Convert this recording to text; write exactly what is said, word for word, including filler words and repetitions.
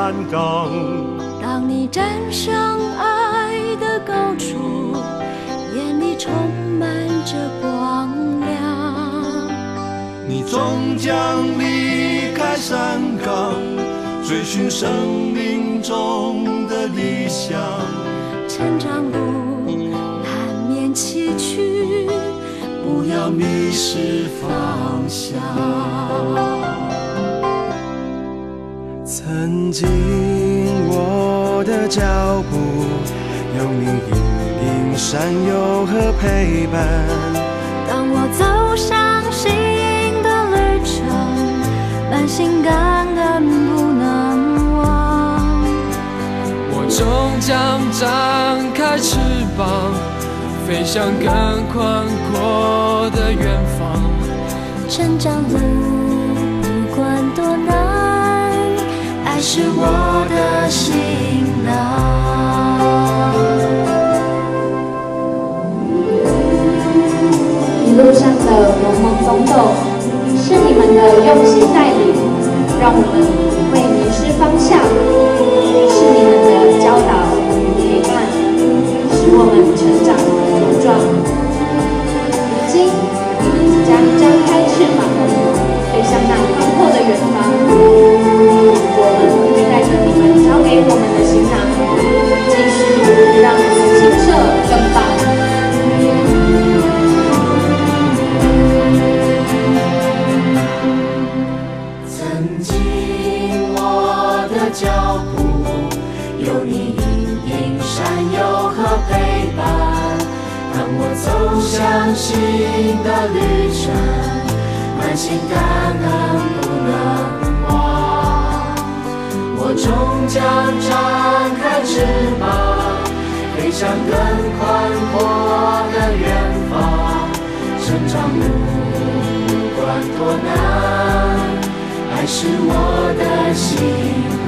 岗。 当你站上爱的高处，眼里充满着光亮。 你终将离开山岗，追寻生命中的理想。 成长路难免崎岖， 不要迷失方向。曾经我的脚步有你引领闪诱和陪伴。 当我走上新的旅程，满心感恩不能忘。 我终将张开翅膀，飞向更宽阔的远方。 成长路不管多难，爱是我的行囊。 一路上的懵懵懂懂，是你们的用心带领，让我们不会迷失方向；是你们的教导与陪伴，使我们成长茁壮。如今，你们即将张开翅膀，飞向那宽阔的远方。我们会带着你们交给我们的行囊，继续让自行车更棒。 曾经我的脚步有你引领闪诱和陪伴。当我走向新的旅程，满心感恩不能忘。我终将张开翅膀，飞向更宽阔的远方。成长路不管多难，爱是我的行囊。